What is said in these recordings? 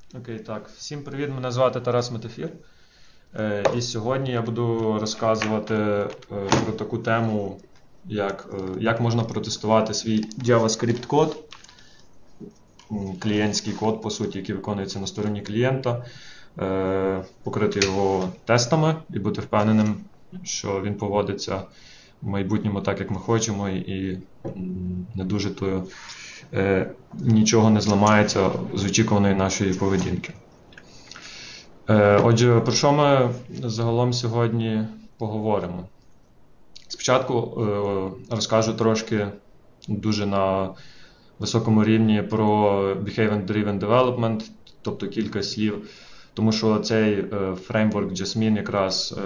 Окей, так. Всім привіт, мене звати Тарас Метефір. І сьогодні я буду розказувати про таку тему, як можна протестувати свій JavaScript-код, клієнтський код, по суті, який виконується на стороні клієнта, покрити його тестами і бути впевненим, що він поводиться в майбутньому так, як ми хочемо, і не дуже нічого не зламається з очікуваної нашої поведінки. Отже, про що ми загалом сьогодні поговоримо? Спочатку розкажу трошки дуже на високому рівні про Behavior-Driven Development, тобто кілька слів, тому що цей фреймворк Jasmine якраз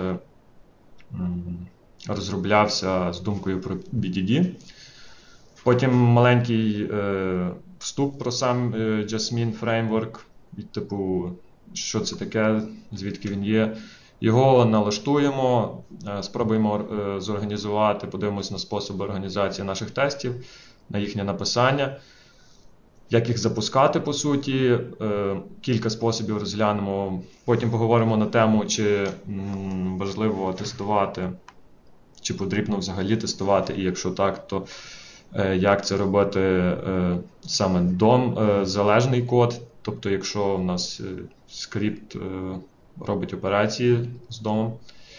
розроблявся з думкою про BDD. Потім маленький вступ про сам Jasmine фреймворк, типу, що це таке, звідки він є. Його налаштуємо, спробуємо зорганізувати, подивимось на способи організації наших тестів, на їхнє написання, як їх запускати, по суті, кілька способів розглянемо. Потім поговоримо на тему, чи важливо тестувати, чи потрібно взагалі тестувати, і якщо так, то як це робити саме DOM-залежний код, тобто якщо в нас скрипт робить операції з DOM.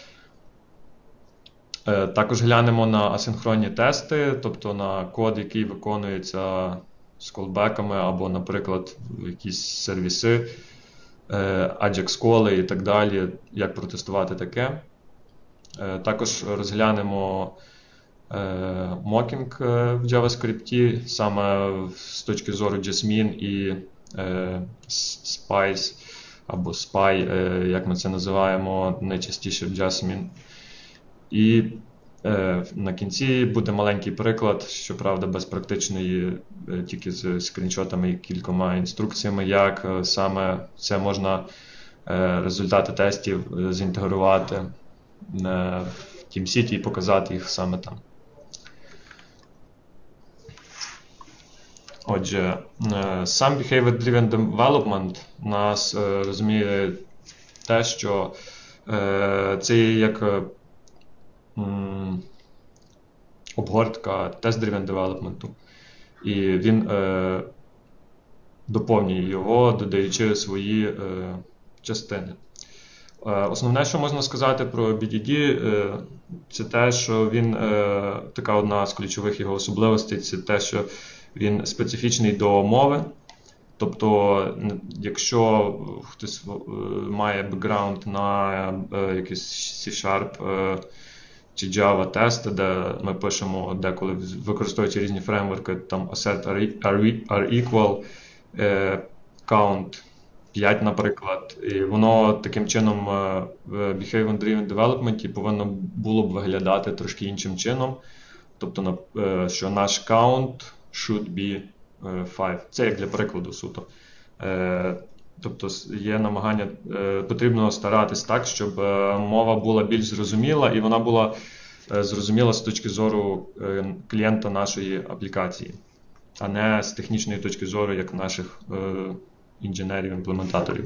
Також глянемо на асинхронні тести, тобто на код, який виконується з колбеками, або, наприклад, якісь сервіси, Ajax-коли і так далі, як протестувати таке. Також розглянемо мокінг в JavaScript, саме з точки зору Jasmine і Spice, або Spy, як ми це називаємо найчастіше в Jasmine. І на кінці буде маленький приклад, щоправда, без практичної, тільки з скріншотами і кількома інструкціями, як саме це можна результати тестів зінтегрувати в TeamCity і показати їх саме там. Отже, сам Behavior-Driven Development нас розуміє те, що це є як обгортка Test-Driven Development. І він доповнює його, додаючи свої частини. Основне, що можна сказати про BDD, це те, що він, така одна з ключових його особливостей, це те, що він специфічний до мови. Тобто, якщо хтось має бекграунд на якийсь C# чи Java тести, де ми пишемо деколи, використовуючи різні фреймворки, там assert are equal, count 5, наприклад, і воно таким чином в Behavior-Driven Development повинно було б виглядати трошки іншим чином. Тобто, що наш count should be 5. Це як для прикладу суто. Тобто є намагання, потрібно старатись так, щоб мова була більш зрозуміла, і вона була зрозуміла з точки зору клієнта нашої аплікації, а не з технічної точки зору, як наших інженерів-імплементаторів.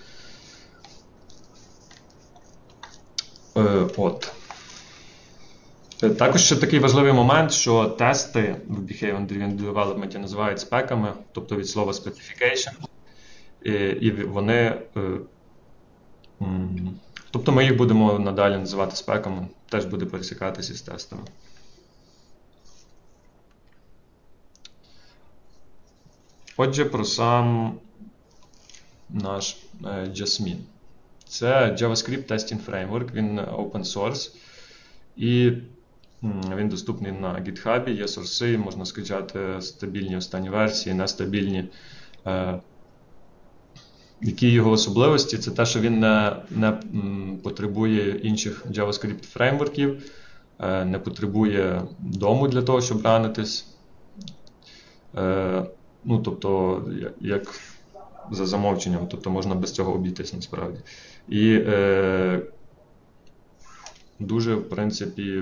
Також ще такий важливий момент, що тести в Behavior-Driven Development називають спеками, тобто від слова specification. І вони, тобто ми їх будемо надалі називати спеками, теж буде пересікатися з тестами. Отже, про сам наш Jasmine. Це JavaScript Testing Framework, він open source. І він доступний на GitHub, є сорси, можна скачати стабільні останні версії, нестабільні. Які його особливості? Це те, що він не потребує інших JavaScript фреймворків, не потребує дому для того, щоб ранитись. Тобто, як за замовченням, тобто можна без цього обійтись насправді. І дуже, в принципі,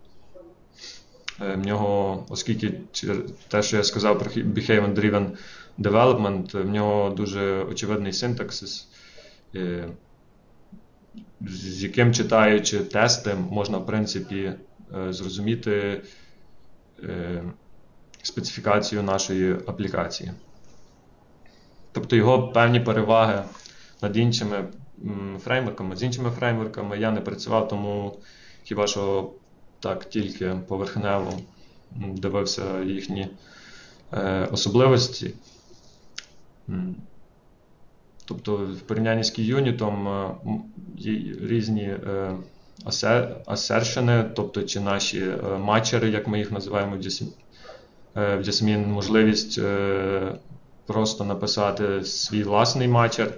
в нього, оскільки те, що я сказав про Behavior-Driven development, в нього дуже очевидний синтаксис, з яким, читаючи тести, можна, в принципі, зрозуміти специфікацію нашої аплікації. Тобто його певні переваги над іншими фреймворками. З іншими фреймворками я не працював, тому хіба що так тільки поверхнево дивився їхні особливості. Тобто в порівнянні з KeyUnit є різні асершени, тобто чи наші матчери, як ми їх називаємо в Jasmine, можливість просто написати свій власний матчер.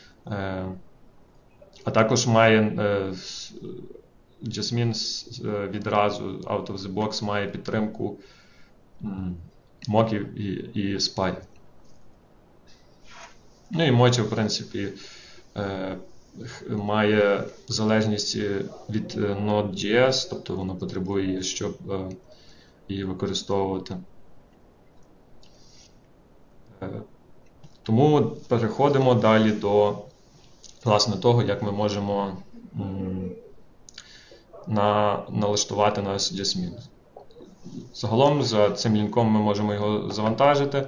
А також має Jasmine відразу out of the box має підтримку моків і SPY. Ну і Mocha, в принципі, має залежність від Node.js, тобто воно потребує її, щоб її використовувати. Тому переходимо далі до, власне, того, як ми можемо налаштувати наш Jasmine. Загалом за цим лінком ми можемо його завантажити.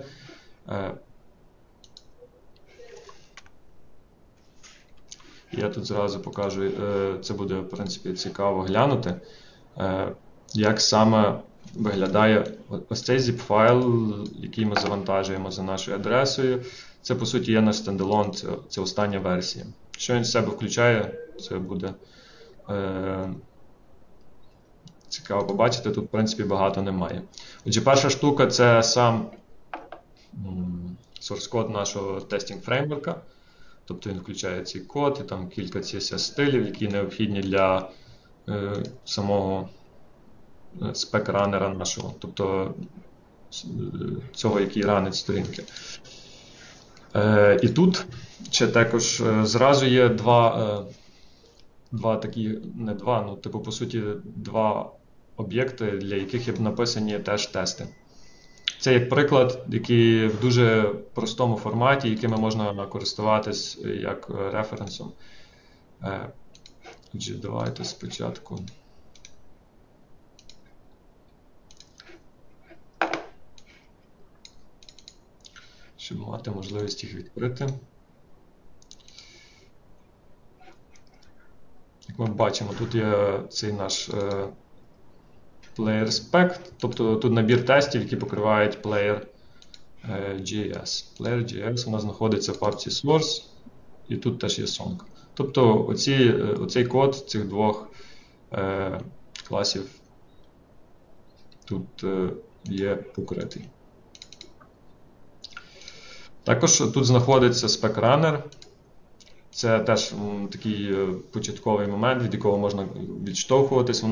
Я тут зразу покажу, це буде, в принципі, цікаво глянути, як саме виглядає ось цей zip-файл, який ми завантажуємо за нашою адресою. Це, по суті, є наш стендалон, це остання версія. Що він з себе включає, це буде цікаво побачити, тут, в принципі, багато немає. Отже, перша штука – це сам source-код нашого тестінг-фреймворка. Тобто він включає цей код і там кілька CSS-стилів, які необхідні для самого спек-ранера нашого, тобто цього, який ранить сторінки. І тут ще також зразу є два такі, не два, ну типу по суті два об'єкти, для яких є написані теж тести. Це як приклад, який в дуже простому форматі, якими можна користуватись як референсом. Отже, давайте спочатку. Щоб мати можливість їх відкрити. Як ми бачимо, тут є цей наш player spec, тобто тут набір тестів, які покривають player.js. Player.js у нас знаходиться в папці source, і тут теж є song. Тобто оцей код цих двох класів тут є покритий. Також тут знаходиться spec-runner. Це теж такий початковий момент, від якого можна відштовхуватись.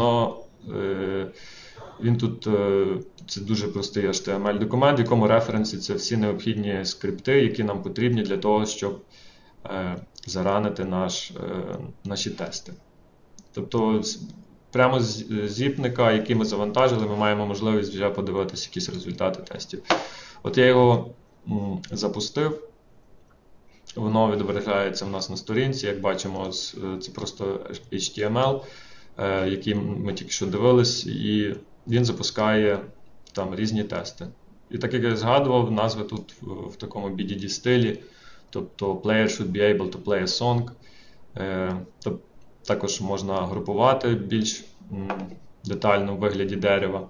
Він тут, це дуже простий HTML-документ, в якому референсі всі необхідні скрипти, які нам потрібні для того, щоб заранити наші тести. Тобто прямо з зіпника, який ми завантажили, ми маємо можливість вже подивитися якісь результати тестів. От я його запустив. Воно відображається в нас на сторінці, як бачимо, це просто HTML, який ми тільки що дивились, і він запускає там різні тести. І так як я згадував, назви тут в такому BDD стилі, тобто player should be able to play a song. Також можна групувати більш детально в вигляді дерева.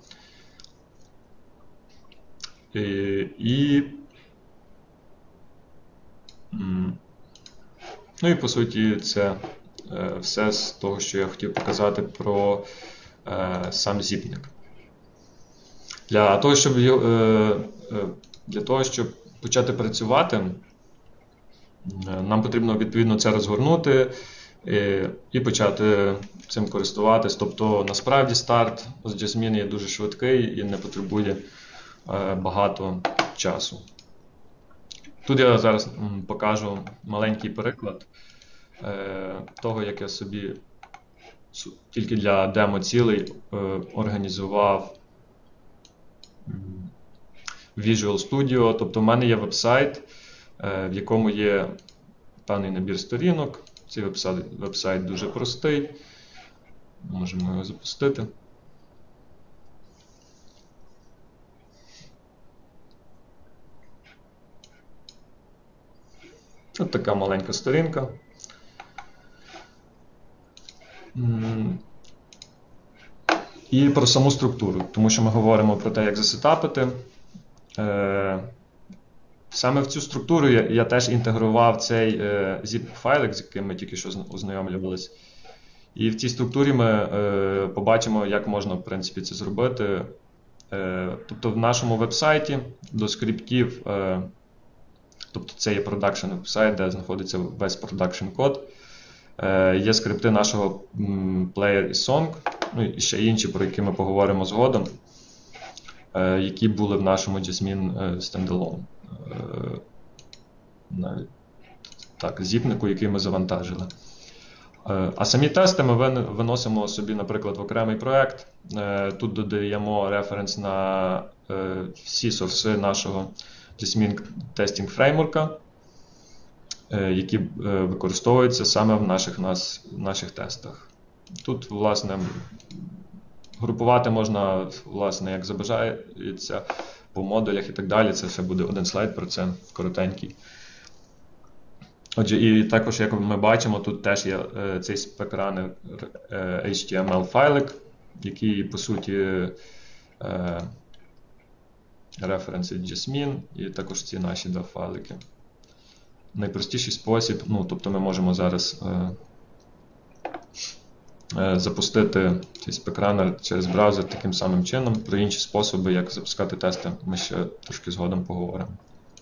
Ну і по суті це все з того, що я хотів показати про сам зіпник. Для того, щоб почати працювати, нам потрібно відповідно це розгорнути і почати цим користуватись. Тобто насправді старт з Jasmine є дуже швидкий і не потребує багато часу. Тут я зараз покажу маленький приклад того, як я собі тільки для демо-цілей організував Visual Studio. Тобто в мене є веб-сайт, в якому є певний набір сторінок. Цей веб-сайт дуже простий. Можемо його запустити. Ось така маленька сторінка. І про саму структуру, тому що ми говоримо про те, як засетапити. Саме в цю структуру я теж інтегрував цей zip-файлик, з яким ми тільки що ознайомлювалися. І в цій структурі ми побачимо, як можна, в принципі, це зробити. Тобто в нашому веб-сайті до скриптів, тобто це є продакшн веб-сайт, де знаходиться весь продакшн код. Є скрипти нашого Player і Song, ну і ще інші, про які ми поговоримо згодом, які були в нашому Jasmine Standalone. Так, зіпнику, який ми завантажили. А самі тести ми виносимо собі, наприклад, в окремий проєкт. Тут додаємо референс на всі сорси нашого Jasmine Testing Framework, які використовуються саме в наших тестах. Тут, власне, групувати можна, власне, як забажається, по модулях і так далі. Це ще буде один слайд про це, коротенький. Отже, і також, як ми бачимо, тут теж є цей спекранер HTML-файлик, який, по суті, референсить Jasmine, і також ці наші два файлики. Найпростіший спосіб, ну, тобто ми можемо зараз запустити цей спекранер через браузер таким самим чином. Про інші способи, як запускати тести, ми ще трошки згодом поговоримо.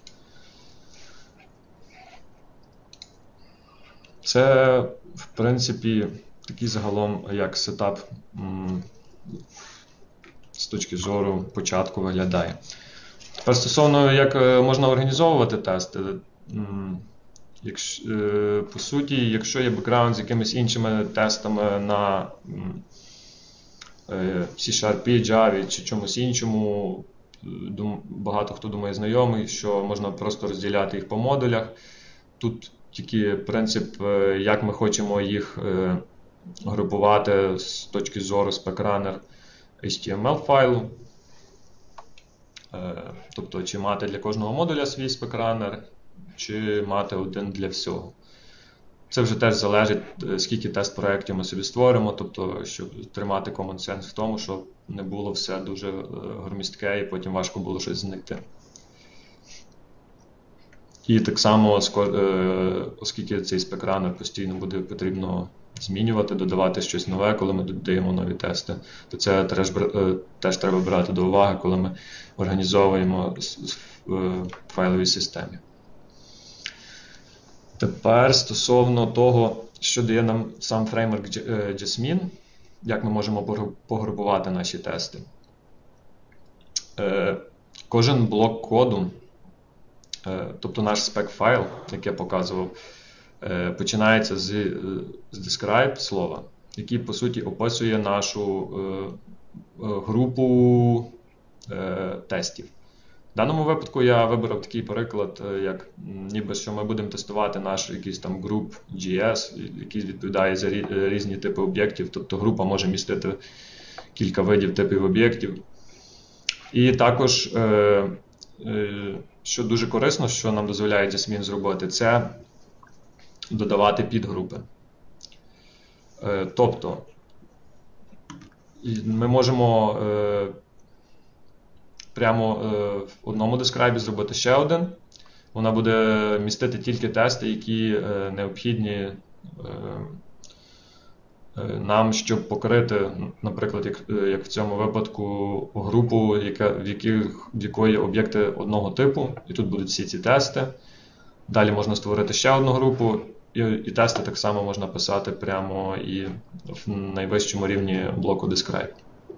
Це, в принципі, такий загалом, як сетап з точки зору початку виглядає. Тепер стосовно, як можна організовувати тести. По суті, якщо є бекграунд з якимись іншими тестами на C-Sharp, Java чи чомусь іншому, багато хто думає знайомий, що можна просто розділяти їх по модулях. Тут тільки принцип, як ми хочемо їх групувати з точки зору спекранер HTML-файлу. Тобто, чи мати для кожного модуля свій спекранер, чи мати один для всього. Це вже теж залежить, скільки тест-проєктів ми собі створимо, тобто, щоб тримати common sense в тому, щоб не було все дуже громістке і потім важко було щось знайти. І так само, оскільки цей спекранер постійно буде потрібно змінювати, додавати щось нове, коли ми додаємо нові тести, то це теж треба брати до уваги, коли ми організовуємо в файловій системі. Тепер стосовно того, що дає нам сам фреймворк Jasmine, як ми можемо погрупувати наші тести. Кожен блок коду, тобто наш спек-файл, як я показував, починається з describe слова, який, по суті, описує нашу групу тестів. В даному випадку я вибрав такий приклад, як ніби що ми будемо тестувати наш якийсь там груп JS, який відповідає за різні типи об'єктів, тобто група може містити кілька видів типів об'єктів. І також, що дуже корисно, що нам дозволяє Jasmine зробити, це додавати підгрупи. Тобто, ми можемо прямо в одному describe зробити ще один. Вона буде містити тільки тести, які необхідні нам, щоб покрити, наприклад, як в цьому випадку, групу, в якої об'єкти одного типу, і тут будуть всі ці тести. Далі можна створити ще одну групу, і тести так само можна писати прямо і в найвищому рівні блоку describe.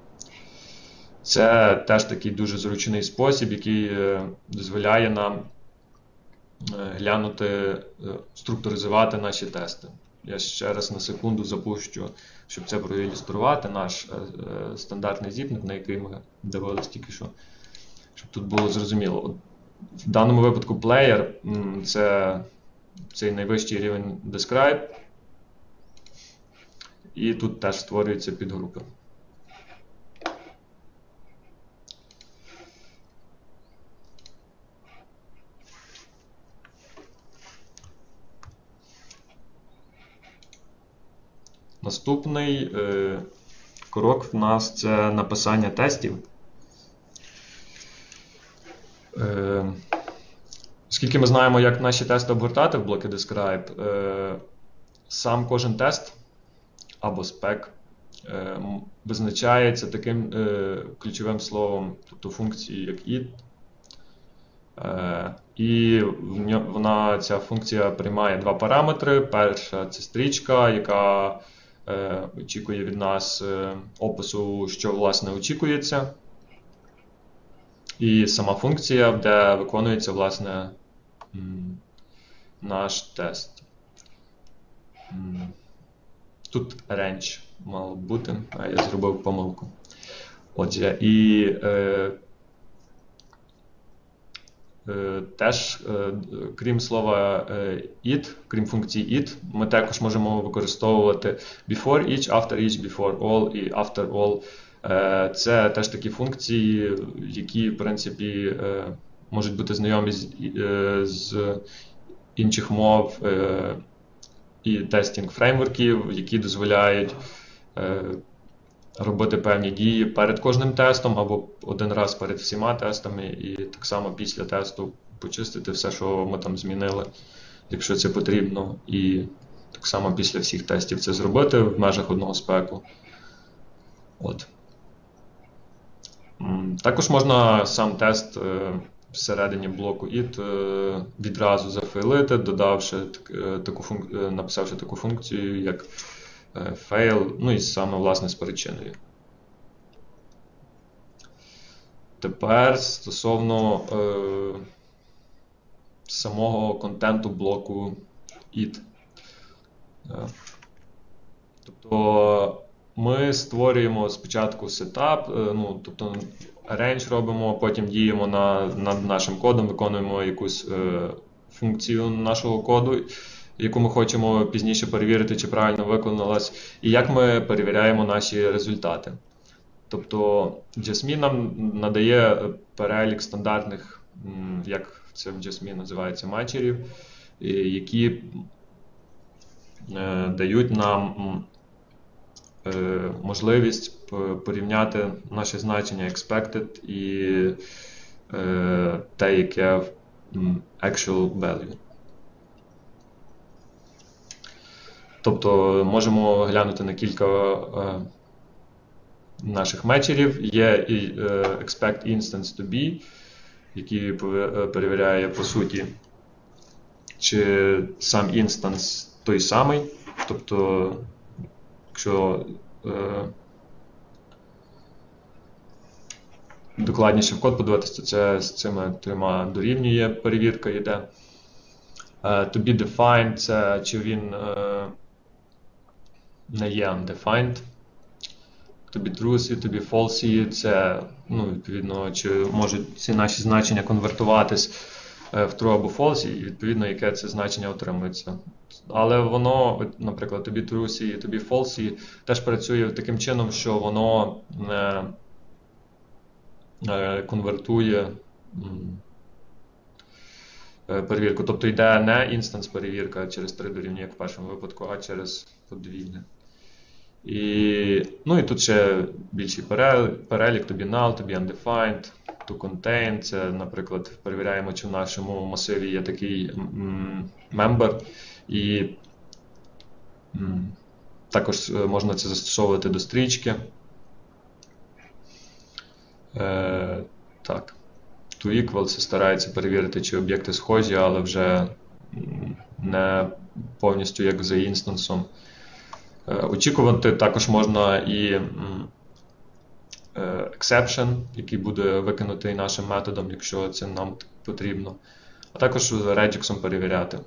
Це теж такий дуже зручний спосіб, який дозволяє нам глянути, структуризувати наші тести. Я ще раз на секунду запущу, щоб це проілюструвати, наш стандартний зіпник, на який ми дивились тільки що, щоб тут було зрозуміло. В даному випадку player – це цей найвищий рівень describe, і тут теж створюються підгрупи. Наступний крок в нас – це написання тестів. Оскільки ми знаємо, як наші тести обгортати в блоки describe, сам кожен тест або спек визначається таким ключовим словом, тобто функцією, як it. І ця функція приймає два параметри. Перша – це стрічка, яка очікує від нас опису, що власне очікується. І сама функція, де виконується власне наш тест. Тут range мало бути, а я зробив помилку. Отже, і теж, крім слова it, крім функції it, ми також можемо використовувати before each, after each, before all і after all. Це теж такі функції, які, в принципі, можуть бути знайомі з інших мов і тестінг фреймворків, які дозволяють робити певні дії перед кожним тестом або один раз перед всіма тестами, і так само після тесту почистити все, що ми там змінили, якщо це потрібно, і так само після всіх тестів це зробити в межах одного спеку. От. Також можна сам тест всередині блоку it відразу зафейлити, написавши таку функцію, як fail, ну і саме власне з причиною. Тепер стосовно самого контенту блоку it. Тобто ми створюємо спочатку setup, тобто arrange робимо, потім діємо над нашим кодом, виконуємо якусь функцію нашого коду, яку ми хочемо пізніше перевірити, чи правильно виконалась, і як ми перевіряємо наші результати. Тобто Jasmine нам надає перелік стандартних, як це в Jasmine називається, матчерів, які дають нам можливість порівняти наші значення expected і те, яке actual value. Тобто можемо глянути на кілька наших метчерів. Є expect instance to be, який перевіряє по суті, чи сам інстанс той самий. Тобто, якщо докладніше в код подивитися, то це з цими трьома дорівнює, перевірка йде. To be defined – це чи він не є undefined. To be true, to be false – це, відповідно, чи можуть ці наші значення конвертуватись в true або false, і відповідно, яке це значення отримується. Але воно, наприклад, to be true і to be false теж працює таким чином, що воно не конвертує перевірку. Тобто йде не інстанс перевірка через 3 дорівнює, як в першому випадку, а через подвійне. І тут ще більший перелік, to be null, to be undefined, to contain. Це, наприклад, перевіряємо, чи в нашому масиві є такий member. І також можна це застосовувати до стрічки. Так. To equal це старається перевірити, чи об'єкти схожі, але вже не повністю як за інстансом. Очікувати також можна і exception, який буде викинутий нашим методом, якщо це нам потрібно. А також regexом перевіряти.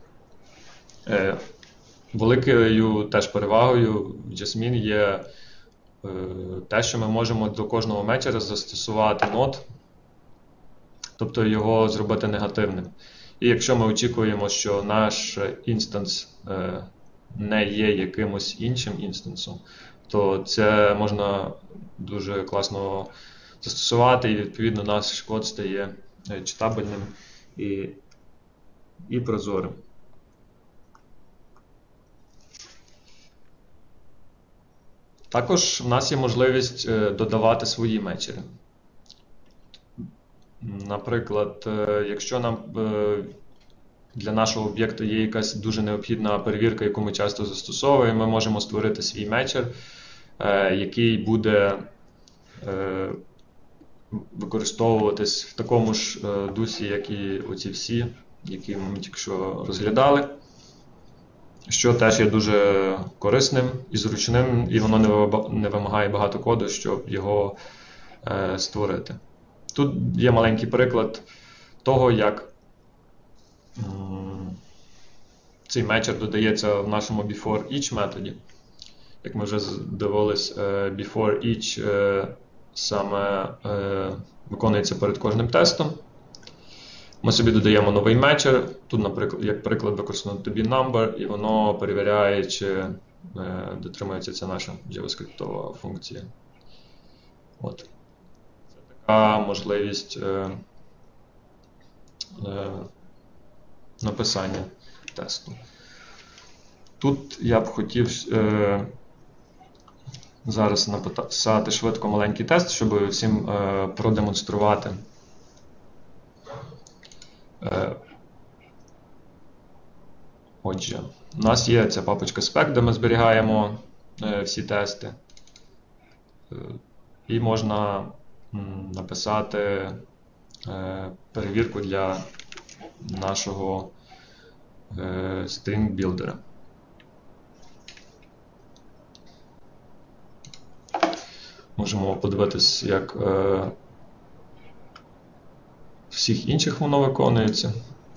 Великою теж перевагою в Jasmine є те, що ми можемо до кожного метчера застосувати нод, тобто його зробити негативним. І якщо ми очікуємо, що наш інстанс не є якимось іншим інстансом, то це можна дуже класно застосувати, і відповідно наш код стає читабельним і прозорим. Також в нас є можливість додавати свої мечери. Наприклад, якщо нам для нашого об'єкту є якась дуже необхідна перевірка, яку ми часто застосовуємо, ми можемо створити свій мечер, який буде використовуватись в такому ж дусі, як і оці всі, які ми тільки що розглядали, що теж є дуже корисним і зручним, і воно не вимагає багато коду, щоб його створити. Тут є маленький приклад того, як цей мечер додається в нашому beforeEach методі. Як ми вже дивились, beforeEach саме виконується перед кожним тестом. Ми собі додаємо новий мечер. Тут, наприклад, як приклад, використано toBeNumber, і воно перевіряє, чи дотримується ця наша JavaScript функція. От. Це така можливість написання тесту. Тут я б хотів зараз написати швидко маленький тест, щоб всім продемонструвати. Отже, у нас є ця папочка spec, де ми зберігаємо всі тести. І можна написати перевірку для нашого string builder. Можемо подивитись, як всіх інших воно виконується.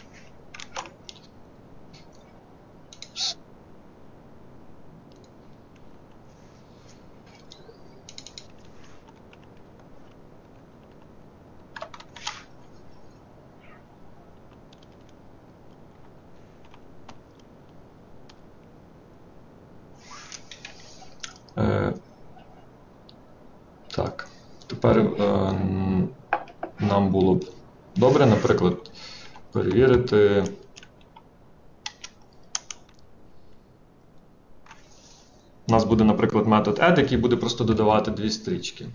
Так, тепер нам було б добре, наприклад, перевірити у нас буде, наприклад, метод add, який буде просто додавати дві стрічки.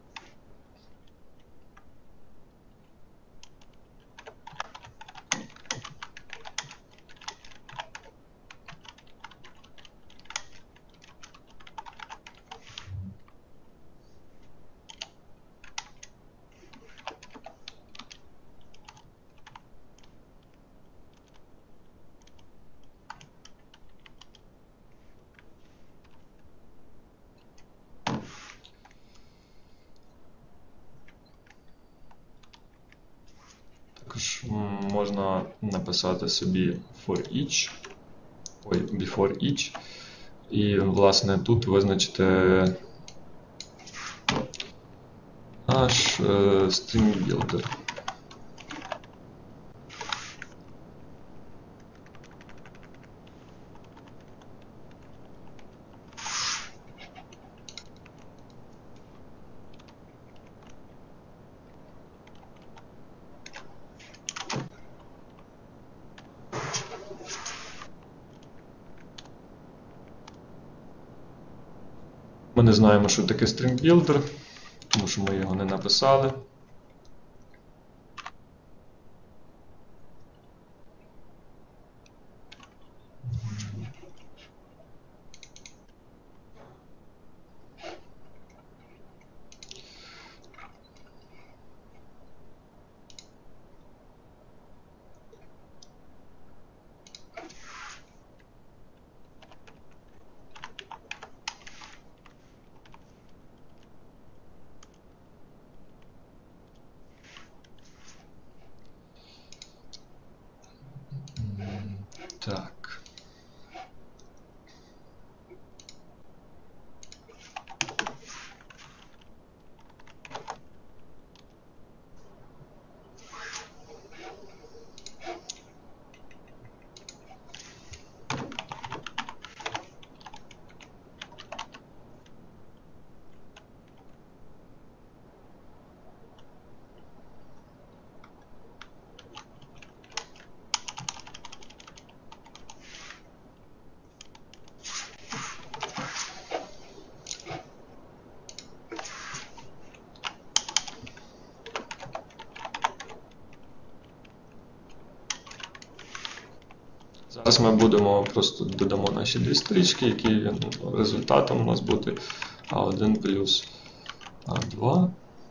Також можна написати собі beforeEach, і, власне, тут визначити наш string builder. Ми не знаємо, що таке string builder, тому що ми його не написали. Так. Зараз ми будемо просто додамо наші дві стрічки, які результатом у нас буде А1 плюс А2.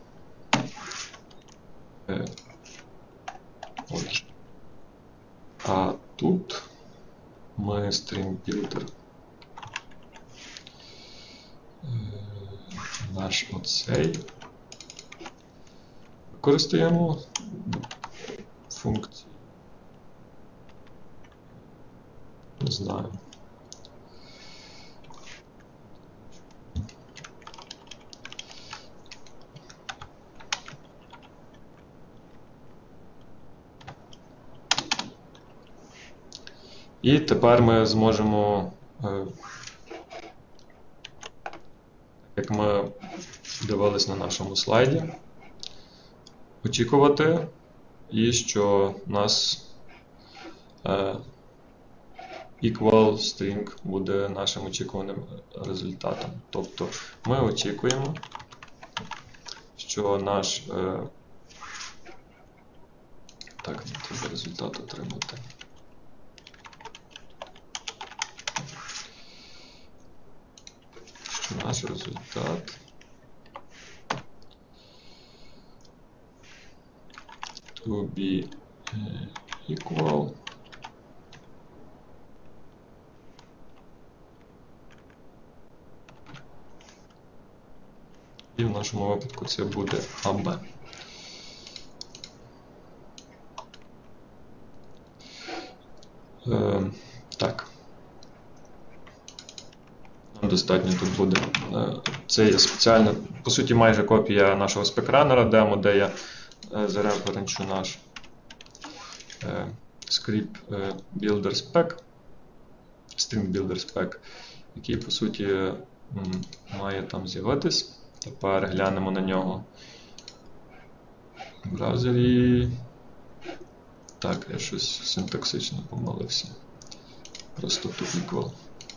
Отже. А тут ми string builder. Наш оцей. Використаємо функції. Не знаю. І тепер ми зможемо, як ми дивились на нашому слайді, очікувати, і що у нас equal string буде нашим очікуваним результатом. Тобто ми очікуємо, що наш так, не треба результат отримати. Що наш результат to be equal і в нашому випадку це буде AB. Так. Нам достатньо тут буде. Це є спеціальна, по суті, майже копія нашого спекранера демо, де я зареференчу наш script builder spec, string builder spec, який, по суті, має там з'явитись. Тепер глянемо на нього в браузері. Так, я щось синтаксично помилився. Просто to equal.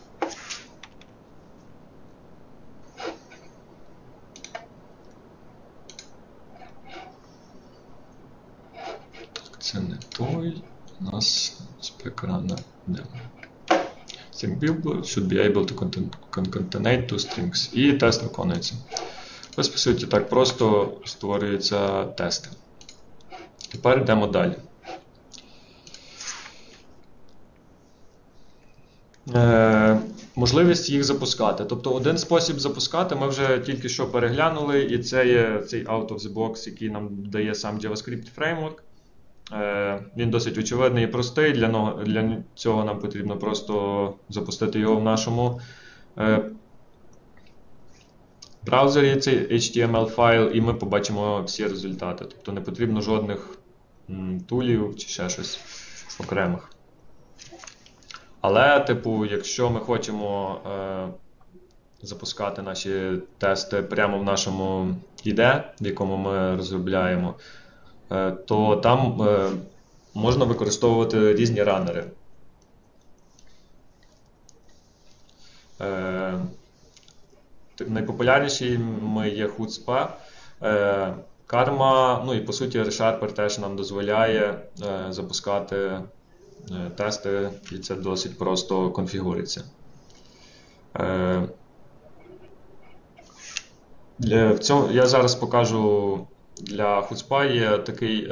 Так, це не той. У нас спекранер демо. String builder should be able to concatenate two strings. І тест виконується. Ось, по суті, так просто створюються тести. Тепер йдемо далі. Можливість їх запускати. Тобто один спосіб запускати ми вже тільки що переглянули, і це є цей out of the box, який нам дає сам JavaScript Framework. Він досить очевидний і простий, для цього нам потрібно просто запустити його в нашому браузері, цей HTML файл, і ми побачимо всі результати. Тобто не потрібно жодних тулів чи ще щось окремих. Але, типу, якщо ми хочемо запускати наші тести прямо в нашому IDE, в якому ми розробляємо, то там можна використовувати різні ранери. Найпопулярнішими є Hutzpah, Karma, ну і по суті ReSharper теж нам дозволяє запускати тести, і це досить просто конфігурується. Я зараз покажу, для Hutzpah є такий,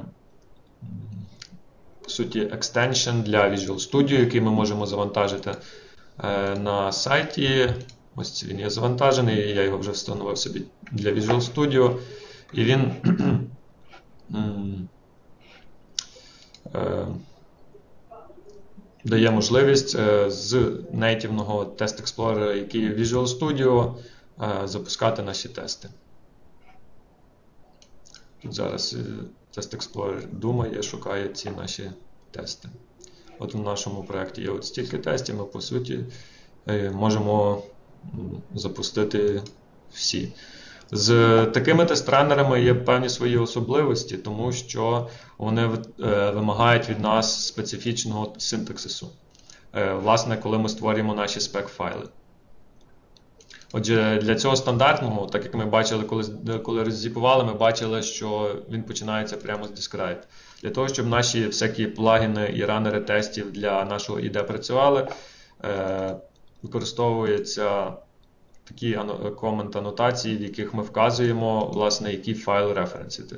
по суті, екстеншн для Visual Studio, який ми можемо завантажити на сайті. Ось він є завантажений, я його вже встановив собі для Visual Studio. І він дає можливість з нейтивного Test Explorer, який є в Visual Studio, запускати наші тести. Тут зараз Test Explorer думає, шукає ці наші тести. От в нашому проєкті є от стільки тестів, ми по суті можемо запустити всі. З такими тест-ранерами є певні свої особливості, тому що вони вимагають від нас специфічного синтаксису. Власне, коли ми створюємо наші спек-файли. Отже, для цього стандартного, так як ми бачили, коли роззіпували, ми бачили, що він починається прямо з Describe. Для того, щоб наші всякі плагіни і ранери тестів для нашого IDE працювали, використовуються такі комент-анотації, в яких ми вказуємо, власне, який файл референсити.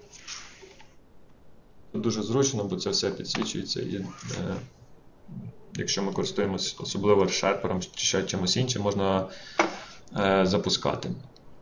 Дуже зручно, бо це все підсвічується, і якщо ми користуємося особливо ReSharper чи ще чимось іншим, можна запускати.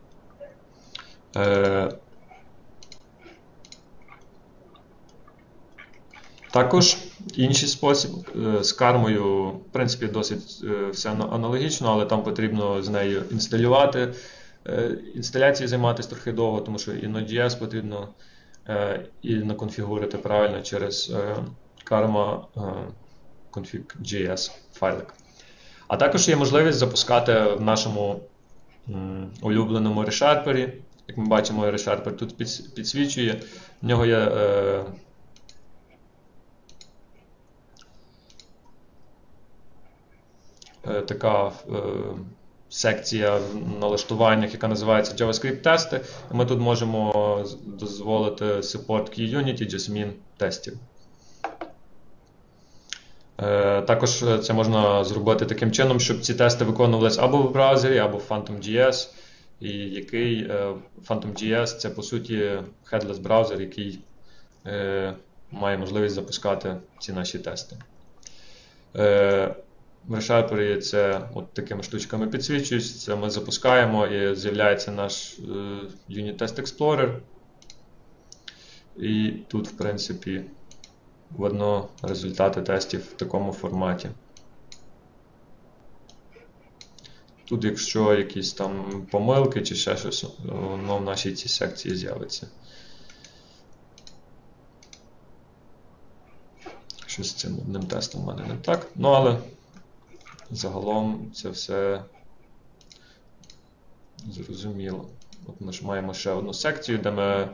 Також інший спосіб з кармою, в принципі, досить все аналогічно, але там потрібно з нею інсталювати. Інсталяцією займатися трохи довго, тому що і Node.js потрібно і наконфігурити правильно через karma config.js файлик. А також є можливість запускати в нашому улюбленому ReSharper. Як ми бачимо, ReSharper тут підсвічує. В нього є така секція в налаштуваннях, яка називається JavaScript-тести. Ми тут можемо дозволити support QUnity, Jasmine тестів. Також це можна зробити таким чином, щоб ці тести виконувалися або в браузері, або в Phantom.js. І який Phantom.js – це, по суті, headless браузер, який має можливість запускати ці наші тести. В ReSharper це от такими штучками підсвічується, це ми запускаємо і з'являється наш Unit Test Explorer. І тут, в принципі, видно результати тестів в такому форматі. Тут, якщо якісь там помилки чи ще щось, воно в нашій цій секції з'явиться. Щось з цим одним тестом в мене не так. Ну, але загалом це все зрозуміло. От ми ж маємо ще одну секцію, де ми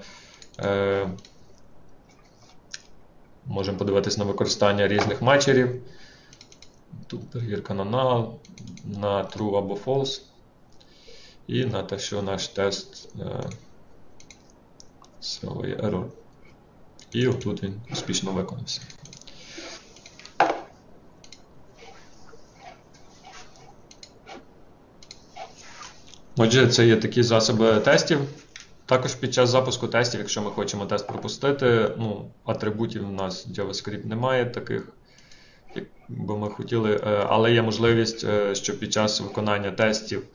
можемо подивитися на використання різних матчерів. Тут перевірка на null, на true або false. І на те, що наш тест сховує error. І отут він успішно виконався. Отже, це є такі засоби тестів. Також під час запуску тестів, якщо ми хочемо тест пропустити, атрибутів у нас в JavaScript немає таких, як би ми хотіли, але є можливість, що під час виконання тестів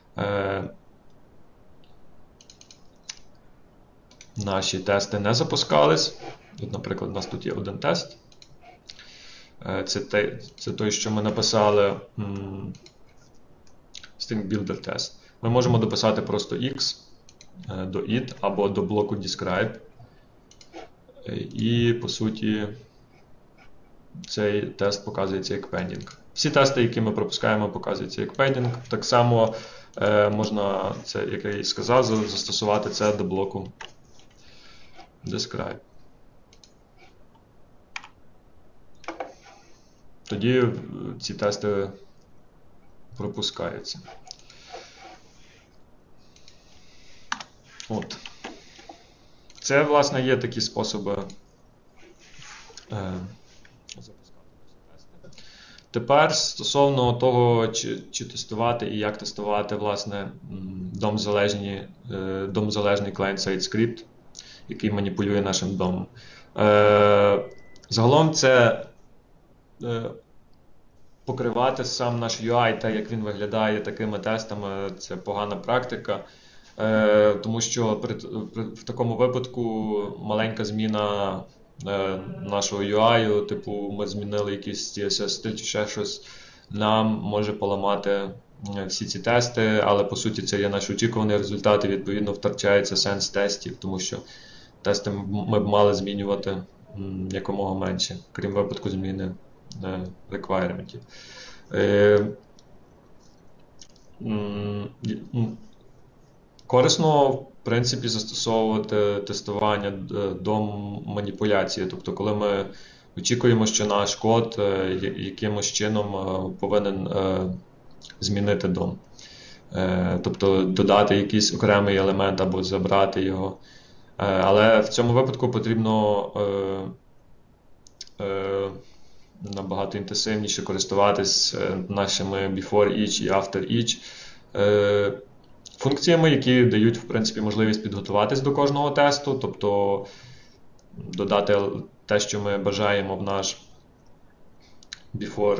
наші тести не запускались. От, наприклад, у нас тут є один тест. Це той, що ми написали string builder test. Ми можемо дописати просто X до it або до блоку describe. І, по суті, цей тест показується як pending. Всі тести, які ми пропускаємо, показуються як pending. Так само можна, це, як я і сказав, застосувати це до блоку describe. Тоді ці тести пропускаються. От. Це, власне, є такі способи запускати тести. Тепер стосовно того, чи тестувати і як тестувати, власне, DOM-залежний client-side script, який маніпулює нашим домом. Загалом це покривати сам наш UI, так як він виглядає такими тестами, це погана практика. Тому що в такому випадку маленька зміна нашого UI, типу ми змінили якийсь CSS-стиль чи ще щось, нам може поламати всі ці тести, але по суті це є наш очікуваний результат і відповідно втрачається сенс тестів, тому що тести ми б мали змінювати якомога менше, крім випадку зміни requirementів. Корисно, в принципі, застосовувати тестування до маніпуляції. Тобто, коли ми очікуємо, що наш код якимось чином повинен змінити DOM. тобто додати якийсь окремий елемент або забрати його. Але в цьому випадку потрібно набагато інтенсивніше користуватись нашими before each і after each функціями, які дають, в принципі, можливість підготуватись до кожного тесту, тобто додати те, що ми бажаємо в наш before,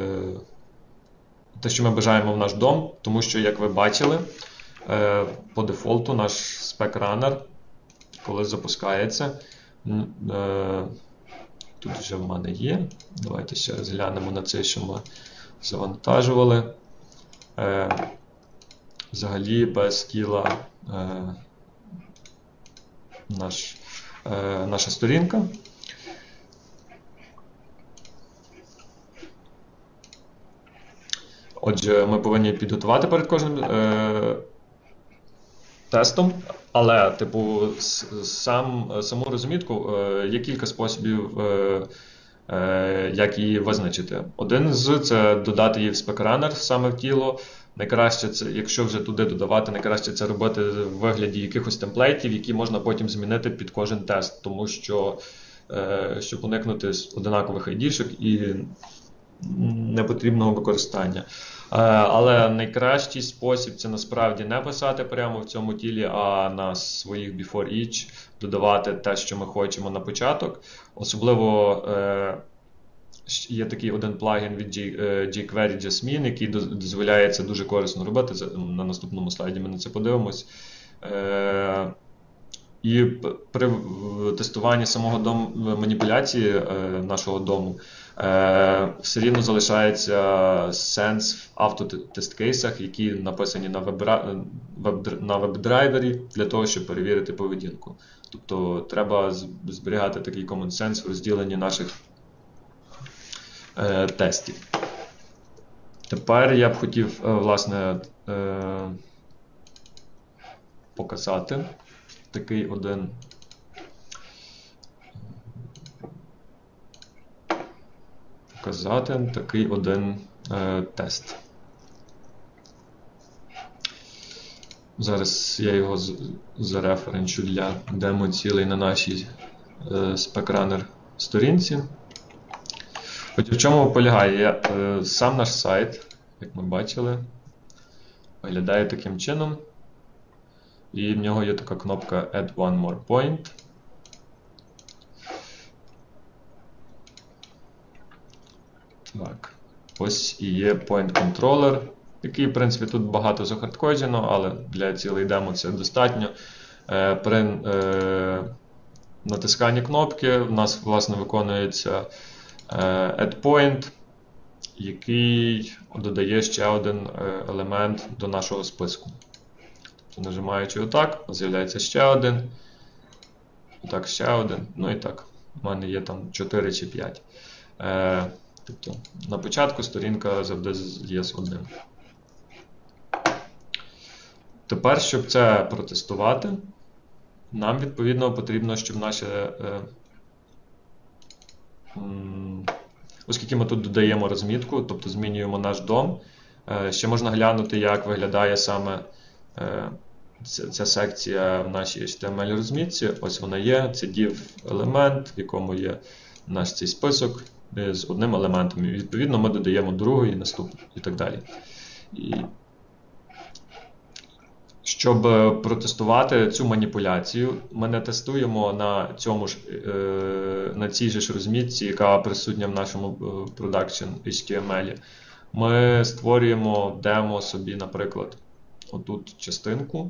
те, що ми бажаємо в наш DOM, тому що, як ви бачили, по дефолту наш SpecRunner, коли запускається, тут вже в мене є. Давайте ще раз глянемо на це, що ми завантажували. Взагалі без тіла наша сторінка. Отже, ми повинні підготувати перед кожним тестом, але, типу, саму розмітку є кілька способів, як її визначити. Один з – це додати її в SpecRunner саме в тіло. Найкраще це, якщо вже туди додавати, найкраще це робити в вигляді якихось темплейтів, які можна потім змінити під кожен тест, тому що, щоб уникнути одинакових ID-шок і непотрібного використання. Але найкращий спосіб – це насправді не писати прямо в цьому тілі, а на своїх before each додавати те, що ми хочемо на початок. Особливо є такий один плагін від jQuery Jasmine, який дозволяє це дуже корисно робити. На наступному слайді ми на це подивимось. І при тестуванні самого маніпуляції нашого дому все рівно залишається сенс в автотест-кейсах, які написані на веб-драйвері для того, щоб перевірити поведінку. Тобто треба зберігати такий common sense в розділенні наших тестів. Тепер я б хотів, власне, показати такий один тест. Зараз я його зареференчу для демо-цілей на нашій SpecRunner сторінці. Отже, в чому полягає? Сам наш сайт, як ми бачили, виглядає таким чином. І в нього є така кнопка Add One More Point. Так, ось і є Point Controller, який, в принципі, тут багато захардкоджено, але для цілей демо це достатньо. При натисканні кнопки в нас, власне, виконується Add Point, який додає ще один елемент до нашого списку. Тобто, нажимаючи отак, з'являється ще один, отак ще один, ну і так. У мене є там 4 чи 5. Тобто, на початку сторінка завжди є з одним. Тепер, щоб це протестувати, нам, відповідно, потрібно, щоб наше... Оскільки ми тут додаємо розмітку, тобто змінюємо наш DOM, ще можна глянути, як виглядає саме ця секція в нашій HTML-розмітці. Ось вона є, це div-елемент, в якому є наш цей список з одним елементом. І, відповідно, ми додаємо другий, наступний і так далі. Щоб протестувати цю маніпуляцію, ми не тестуємо на цій же ж розмітці, яка присутня в нашому Production HTML. Ми створюємо демо собі, наприклад, отут частинку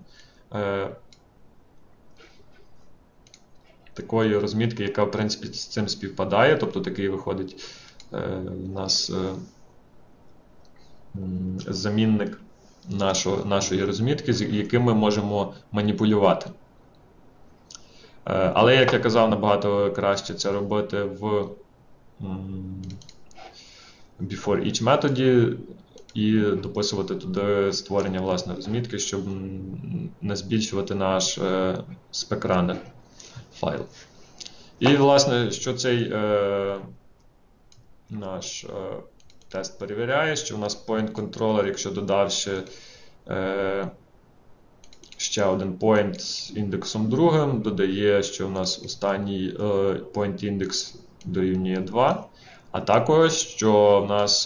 такої розмітки, яка, в принципі, з цим співпадає. Тобто такий виходить у нас замінник нашої розмітки, з яким ми можемо маніпулювати. Але, як я казав, набагато краще це робити в before each методі і дописувати туди створення власної розмітки, щоб не збільшувати наш SpecRunner файл. І, власне, що цей наш тест перевіряє, що у нас point controller, якщо додав ще ще один point з індексом другим, додає, що у нас останній point індекс дорівнює 2, а також, що в нас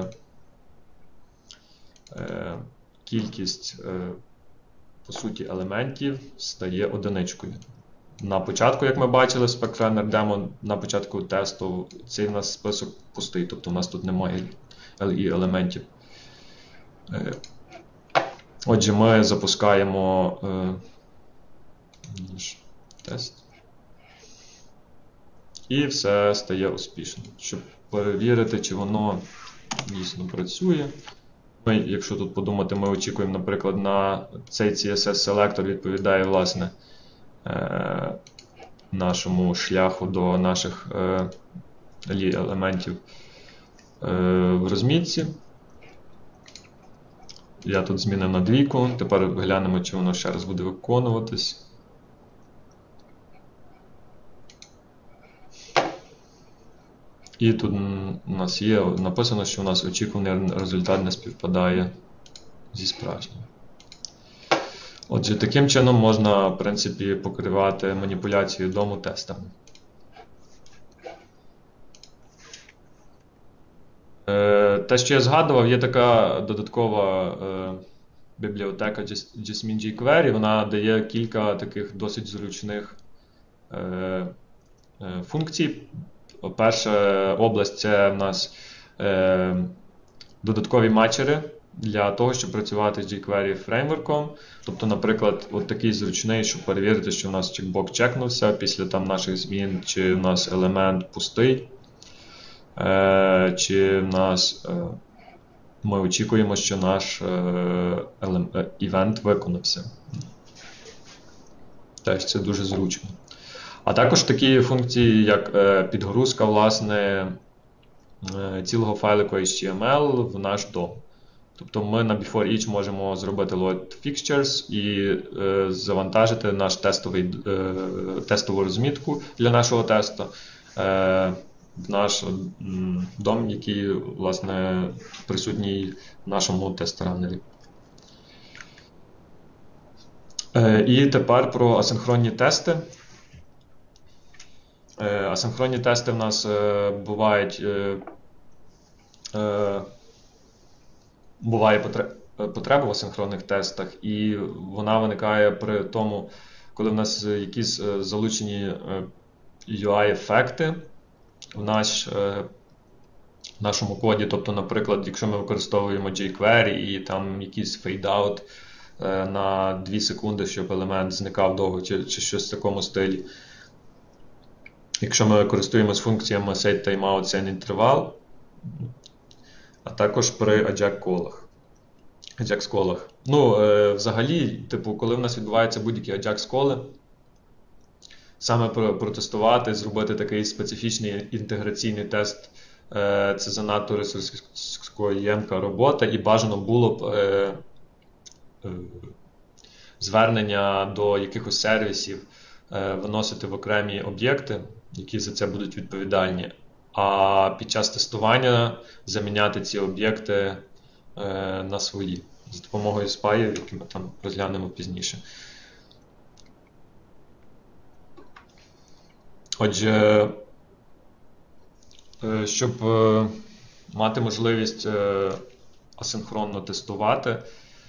кількість, по суті, елементів стає одиничкою. На початку, як ми бачили в SpecRunner Demo, на початку тесту, цей у нас список пустий, тобто у нас тут немає LE елементів. Отже, ми запускаємо наш тест. І все стає успішно. Щоб перевірити, чи воно дійсно працює. Ми, якщо тут подумати, ми очікуємо, наприклад, на цей CSS-селектор відповідає, власне, нашому шляху до наших елементів в розмітці. Я тут змінив на 2. Тепер глянемо, чи воно ще раз буде виконуватись. І тут у нас є написано, що у нас очікуваний результат не співпадає зі справжнім. Отже, таким чином можна, в принципі, покривати маніпуляцію дому тестами. Те, що я згадував, є така додаткова бібліотека Jasmine jQuery. Вона дає кілька таких досить зручних функцій. Перша область – це в нас додаткові матчери для того, щоб працювати з jQuery фреймворком. Тобто, наприклад, от такий зручний, щоб перевірити, що у нас чекбокс чекнувся після наших змін, чи у нас елемент пустий, чи в нас ми очікуємо, що наш івент виконався. Теж це дуже зручно. А також такі функції, як підгрузка, власне, цілого файлику HTML в наш DOM. Тобто ми на BeforeEach можемо зробити load fixtures і завантажити наш тестову розмітку для нашого тесту в наш DOM, який, власне, присутній в нашому тест-раннері. І тепер про асинхронні тести. Асинхронні тести в нас буває потреба в асинхронних тестах, і вона виникає при тому, коли в нас якісь залучені UI-ефекти в нашому коді. Тобто, наприклад, якщо ми використовуємо jQuery і там якийсь fade-out на 2 секунди, щоб елемент зникав довго, чи щось в такому стилі. Якщо ми користуємося функціями setTimeout, setInterval, а також при AJAX-колах. Ну, взагалі, типу, коли в нас відбуваються будь-які AJAX-коли, саме протестувати, зробити такий специфічний інтеграційний тест, це занадто ресурсоємка робота, і бажано було б звернення до якихось сервісів виносити в окремі об'єкти, які за це будуть відповідальні, а під час тестування заміняти ці об'єкти на свої за допомогою спаїв, які ми там розглянемо пізніше. Отже, щоб мати можливість асинхронно тестувати,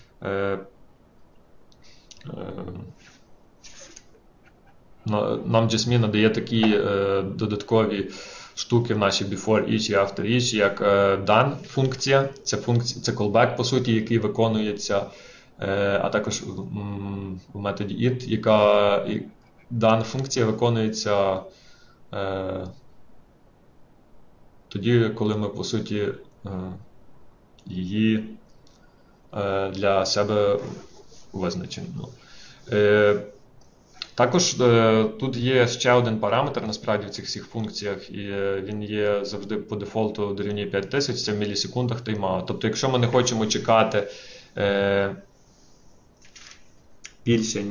нам Jasmine надає такі додаткові штуки в нашій BeforeEach і AfterEach, як done функція. Це callback, по суті, який виконується, а також в методі it, яка done функція виконується тоді, коли ми, по суті, її для себе визначимо. Також тут є ще один параметр, насправді, в цих всіх функціях, і він є завжди по дефолту дорівнює 5000, це в мілісекундах тайм-аут. Тобто, якщо ми не хочемо чекати більше,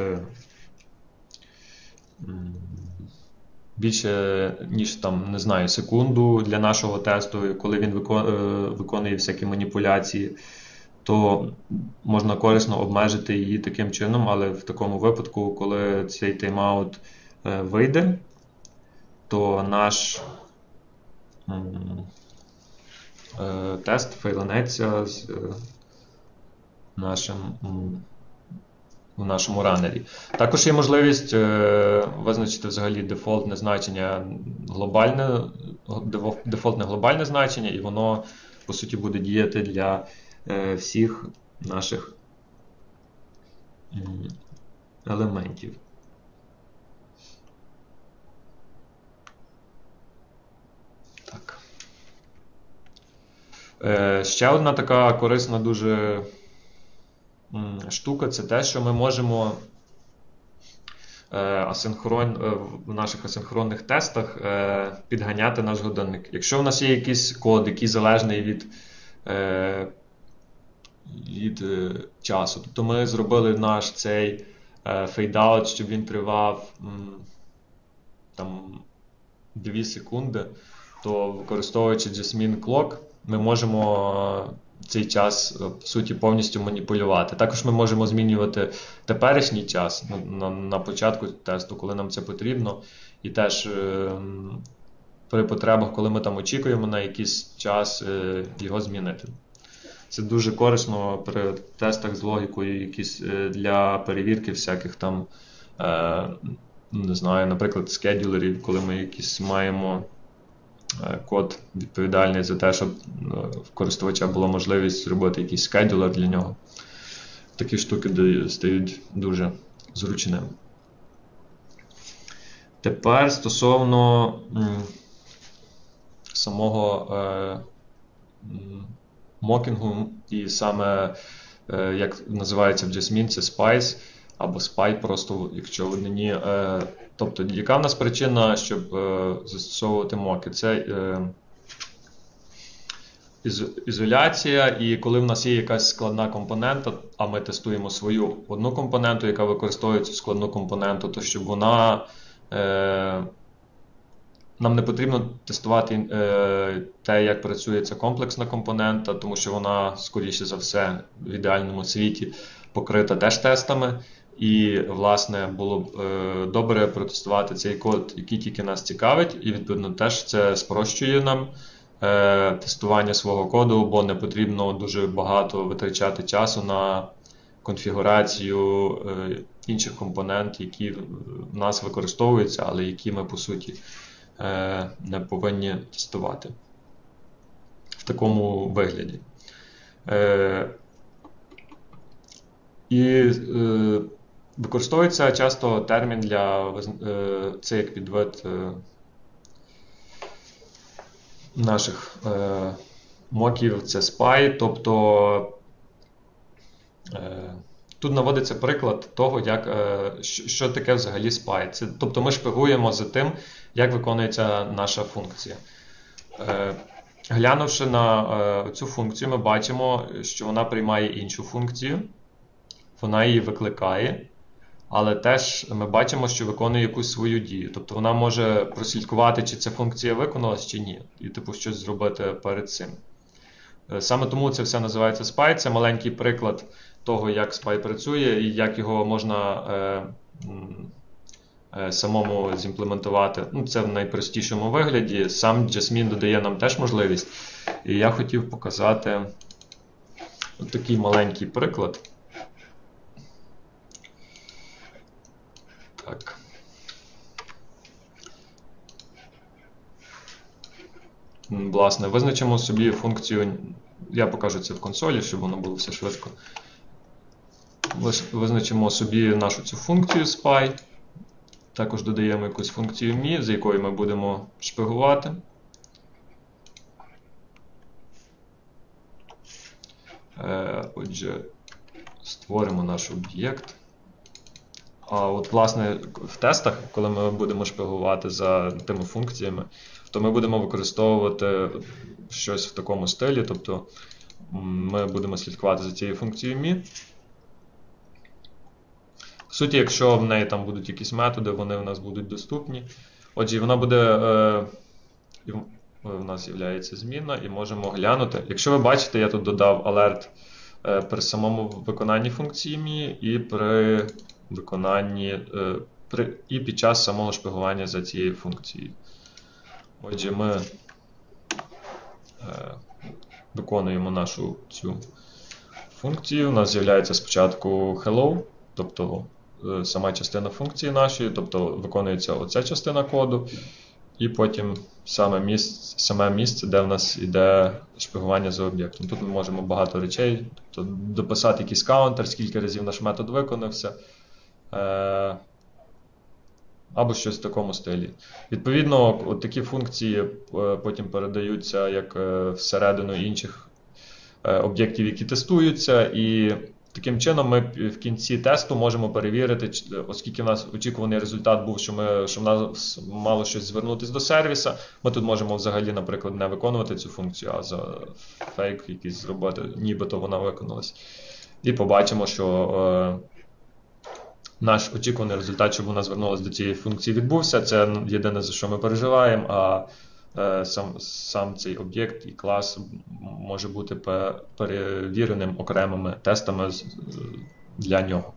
ніж там, не знаю, секунду для нашого тесту, коли він виконує всякі маніпуляції, то можна корисно обмежити її таким чином, але в такому випадку, коли цей тайм-аут вийде, то наш тест фейланеться в нашому ранері. Також є можливість визначити взагалі дефолтне значення, дефолтне глобальне значення, і воно, по суті, буде діяти для всіх наших елементів. Так. Ще одна така корисна дуже штука – це те, що ми можемо в наших асинхронних тестах підганяти наш годинник. Якщо в нас є якийсь код, який залежний від часу, тобто ми зробили наш цей фейдаут, щоб він тривав там 2 секунди, то використовуючи Jasmine Clock, ми можемо цей час, по суті, повністю маніпулювати. Також ми можемо змінювати теперішній час на початку тесту, коли нам це потрібно, і теж при потребах, коли ми там очікуємо на якийсь час, його змінити. Це дуже корисно при тестах з логікою, якісь для перевірки всяких там, не знаю, наприклад, скедюлерів, коли ми якісь маємо код відповідальний за те, щоб в користувача була можливість зробити якийсь скедюлер для нього. Такі штуки стають дуже зручними. Тепер стосовно самого мокінгу, і саме, як називається в Jasmine, це Spice, або Spy, просто якщо в однині. Тобто, яка в нас причина, щоб застосовувати моки? Це ізоляція, і коли в нас є якась складна компонента, а ми тестуємо свою одну компоненту, яка використовує цю складну компоненту, то щоб вона... Нам не потрібно тестувати те, як працює ця комплексна компонента, тому що вона, скоріше за все, в ідеальному світі покрита теж тестами. І, власне, було б добре протестувати цей код, який тільки нас цікавить, і, відповідно, теж це спрощує нам тестування свого коду, бо не потрібно дуже багато витрачати часу на конфігурацію інших компонентів, які в нас використовуються, але які ми, по суті, не повинні тестувати в такому вигляді. І використовується часто термін для це як підвид наших моків, це SPY, тобто тут наводиться приклад того, що таке взагалі SPY. Тобто ми шпигуємо за тим, як виконується наша функція. Глянувши на цю функцію, ми бачимо, що вона приймає іншу функцію, вона її викликає, але теж ми бачимо, що виконує якусь свою дію. Тобто вона може прослідкувати, чи ця функція виконалась, чи ні, і щось зробити перед цим. Саме тому це все називається SPY. Це маленький приклад того, як SPY працює і як його можна самому зімплементувати. Це в найпростішому вигляді. Сам Jasmine додає нам теж можливість. І я хотів показати такий маленький приклад. Так. Власне, визначимо собі функцію, я покажу це в консолі, щоб воно було все швидко. Визначимо собі нашу цю функцію SPY. Також додаємо якусь функцію me, з якою ми будемо шпигувати. Отже, створимо наш об'єкт. А от, власне, в тестах, коли ми будемо шпигувати за тими функціями, то ми будемо використовувати щось в такому стилі, тобто ми будемо слідкувати за цією функцією me. В суті, якщо в неї там будуть якісь методи, вони в нас будуть доступні. Отже, вона буде, в нас є змінна, і можемо глянути. Якщо ви бачите, я тут додав alert при самому виконанні функції me і при виконанні і під час самого шпигування за цією функцією. Отже, ми виконуємо нашу цю функцію. У нас з'являється спочатку hello, тобто сама частина функції нашої, тобто виконується оця частина коду, і потім саме місце, де в нас йде шпигування за об'єктом. Тут ми можемо багато речей, тобто дописати якийсь каунтер, скільки разів наш метод виконався, або щось в такому стилі. Відповідно, от такі функції потім передаються як всередину інших об'єктів, які тестуються, і таким чином ми в кінці тесту можемо перевірити, оскільки в нас очікуваний результат був, що в нас мало щось звернутися до сервіса, ми тут можемо взагалі, наприклад, не виконувати цю функцію, а за фейк якийсь зробити, нібито вона виконалась. І побачимо, що наш очікуваний результат, щоб вона звернулася до цієї функції, відбувся. Це єдине, за що ми переживаємо, а сам цей об'єкт і клас може бути перевіреним окремими тестами для нього.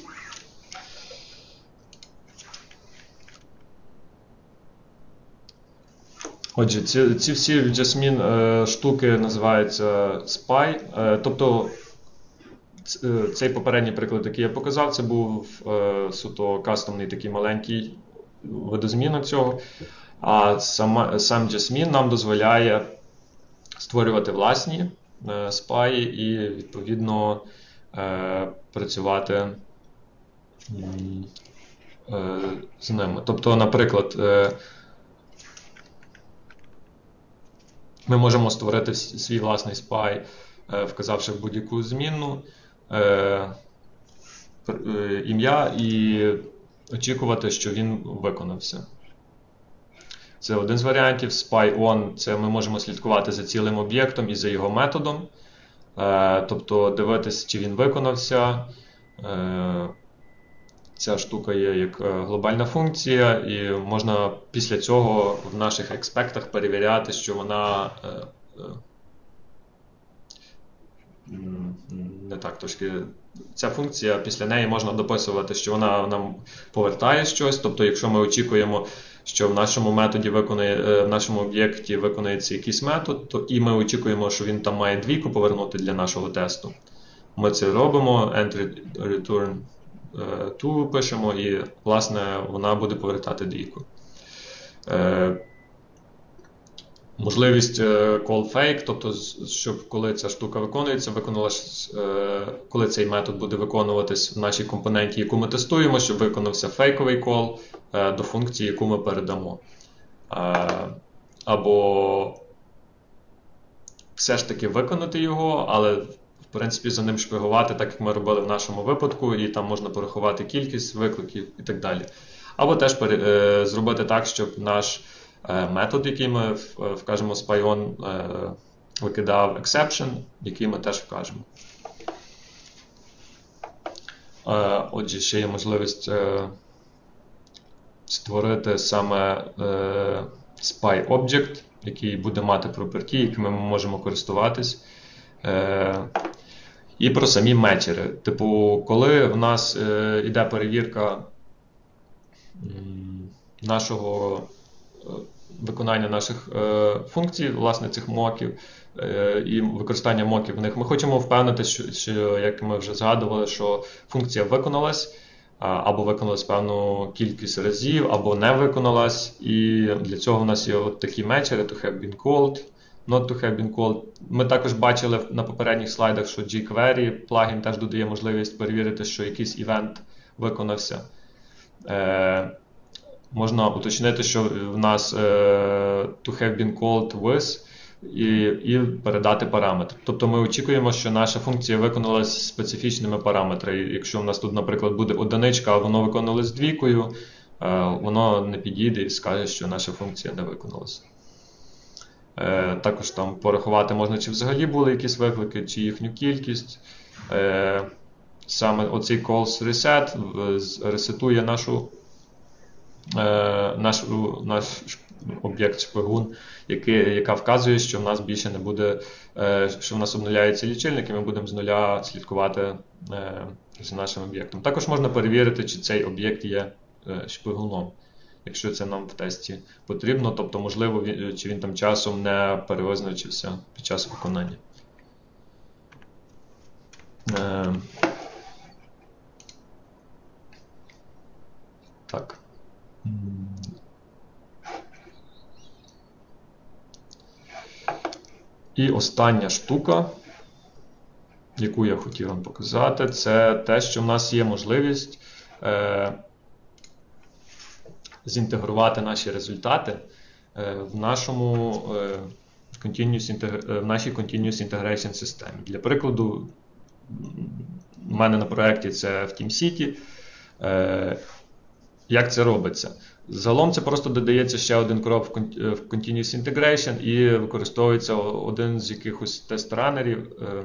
Отже, ці всі в Jasmine штуки називаються SPY. Тобто цей попередній приклад, який я показав, це був суто кастомний такий маленький видозмінок цього. А сам Jasmine нам дозволяє створювати власні спаї і, відповідно, працювати з ними. Тобто, наприклад, ми можемо створити свій власний спай, вказавши в будь-яку змінну ім'я і очікувати, що він виконався. Це один з варіантів. SpyOn – це ми можемо слідкувати за цілим об'єктом і за його методом. Тобто дивитися, чи він виконався. Ця штука є як глобальна функція, і можна після цього в наших експектах перевіряти, що вона не так трошки. Ця функція, після неї можна дописувати, що вона нам повертає щось. Тобто, якщо ми очікуємо, що в нашому методі в нашому об'єкті виконається якийсь метод, то і ми очікуємо, що він там має двійку повернути для нашого тесту. Ми це робимо, entry return to пишемо, і, власне, вона буде повертати двійку. Можливість call fake, тобто, щоб коли ця штука виконується, коли цей метод буде виконуватись в нашій компоненті, яку ми тестуємо, щоб виконався фейковий call до функції, яку ми передамо. Або все ж таки виконати його, але в принципі за ним шпигувати, так як ми робили в нашому випадку, і там можна порахувати кількість викликів і так далі. Або теж зробити так, щоб наш метод, який ми вкажемо SpyOn, викидав exception, який ми теж вкажемо. Отже, ще є можливість створити саме spy object, який буде мати property, якими ми можемо користуватись. І про самі метери. Типу, коли в нас йде перевірка нашого виконання наших функцій, власне, цих моків, і використання моків в них, ми хочемо впевнити, що, як ми вже згадували, що функція виконалась, або виконалась певну кількість разів, або не виконалась. І для цього в нас є от такі метери, to have been called, not to have been called. Ми також бачили на попередніх слайдах, що jQuery плагін теж додає можливість перевірити, що якийсь івент виконався. Можна уточнити, що в нас to have been called with і передати параметр. Тобто ми очікуємо, що наша функція виконалась специфічними параметрами. Якщо в нас тут, наприклад, буде одиничка, а воно виконалось двійкою, воно не підійде і скаже, що наша функція не виконалась. Також там порахувати можна, чи взагалі були якісь виклики, чи їхню кількість. Саме оцей calls reset ресетує нашу наш об'єкт шпигун, яка вказує, що в нас більше не буде, що в нас обнуляється лічильник, і ми будемо з нуля слідкувати за нашим об'єктом. Також можна перевірити, чи цей об'єкт є шпигуном, якщо це нам в тесті потрібно, тобто, можливо, чи він там часом не перевизначився під час виконання. Так. І остання штука, яку я хотів вам показати, це те, що в нас є можливість зінтегрувати наші результати в нашій Continuous Integration системі. Для прикладу, у мене на проєкті це в TeamCity. Як це робиться? Загалом це просто додається ще один крок в Continuous Integration і використовується один з якихось тест-ранерів,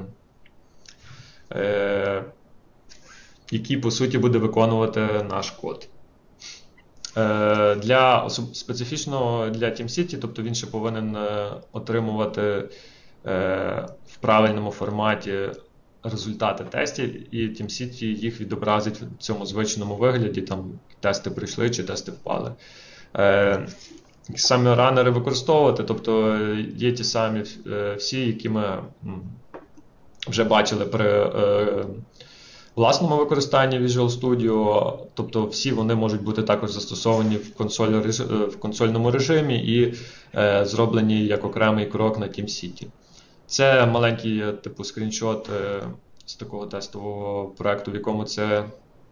який, по суті, буде виконувати наш код. Специфічно для TeamCity, тобто він ще повинен отримувати в правильному форматі результати тестів, і TeamCity їх відобразить в цьому звичному вигляді, там тести прийшли чи тести впали. Самі ранери використовувати, тобто є ті самі всі, які ми вже бачили при власному використанні Visual Studio, тобто всі вони можуть бути також застосовані в консольному режимі і зроблені як окремий крок на TeamCity. Це маленький типу скріншот з такого тестового проєкту, в якому це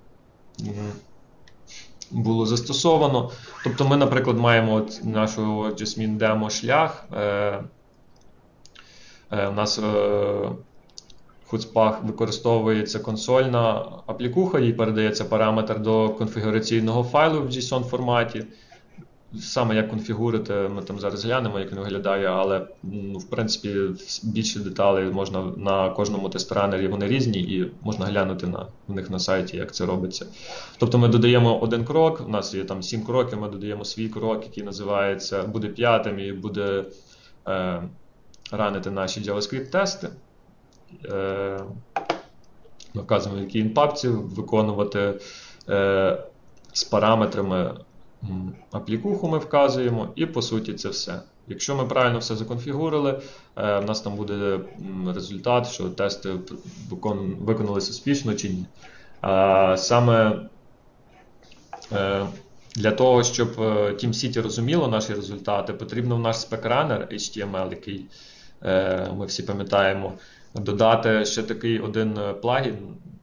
було застосовано. Тобто ми, наприклад, маємо нашу Jasmine Demo шлях. У нас в Hotspot використовується консольна аплікуха, їй передається параметр до конфігураційного файлу в JSON форматі. Саме як конфігурити, ми там зараз глянемо, як він виглядає, але в принципі більше деталей можна на кожному тест-ранері, вони різні, і можна глянути в них на сайті, як це робиться. Тобто ми додаємо один крок, у нас є там 7 кроків, ми додаємо свій крок, який називається, буде п'ятим і буде ранити наші JavaScript-тести. Ми вказуємо, які інпапці виконувати з параметрами аплікуху ми вказуємо, і по суті це все. Якщо ми правильно все законфігурили, у нас там буде результат, що тести виконалися успішно чи ні. Саме для того, щоб TeamCity розуміло наші результати, потрібно в наш спек-ранер HTML, який ми всі пам'ятаємо, додати ще такий один плагін,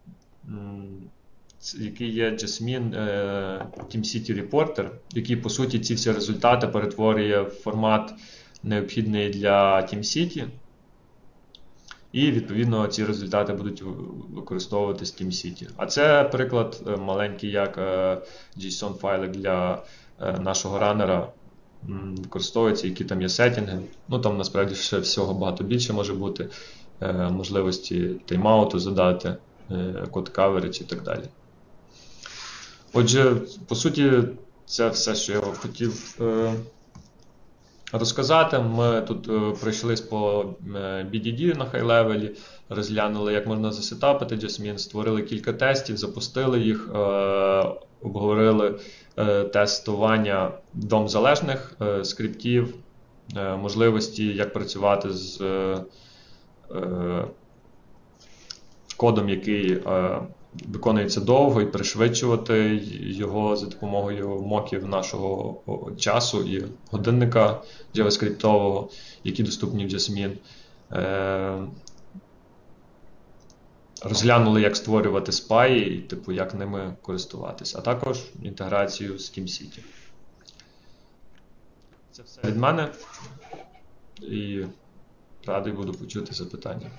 який є Jasmine TeamCity Reporter, який, по суті, ці всі результати перетворює в формат, необхідний для TeamCity. І, відповідно, ці результати будуть використовуватись в TeamCity. А це приклад маленький, як JSON-файлик для нашого ранера використовується, які там є сеттінги. Ну, там, насправді, ще всього багато більше може бути. Можливості тайм-ауту задати, код coverage і так далі. Отже, по суті, це все, що я хотів розказати. Ми тут пройшлись по BDD на хай-левелі, розглянули, як можна засетапити Jasmine, створили кілька тестів, запустили їх, обговорили тестування DOM-залежних скриптів, можливості, як працювати з кодом, який виконується довго, і пришвидшувати його за допомогою моків нашого часу і годинника JavaScript-ового, які доступні в Jasmine. Розглянули, як створювати спаї і типу, як ними користуватися, а також інтеграцію з TeamCity. Це все від мене, і радий буду почути запитання.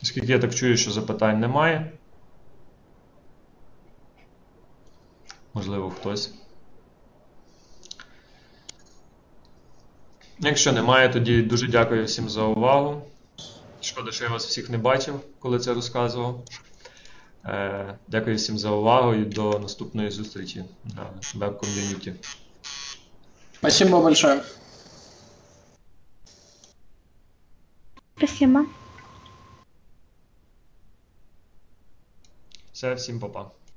Оскільки я так чую, що запитань немає. Можливо, хтось. Якщо немає, тоді дуже дякую всім за увагу. Шкода, що я вас всіх не бачив, коли це розказував. Дякую всім за увагу і до наступної зустрічі на веб-ком'юніті. Спасибо большое. Спасибо. Все, всім па-па.